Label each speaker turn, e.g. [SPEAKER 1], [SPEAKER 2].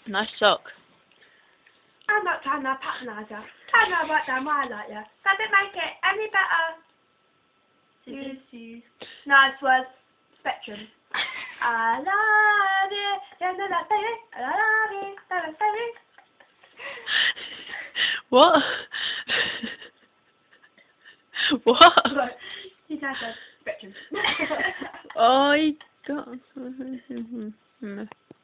[SPEAKER 1] Nice sock.
[SPEAKER 2] I'm not trying to patronise you. I know about them, I like you. Does it make it any better? Use. Nice words. Spectrum. I love you. I love you. I love you.
[SPEAKER 1] What? What?
[SPEAKER 2] Right. He's nice words. Spectrum.
[SPEAKER 1] I got.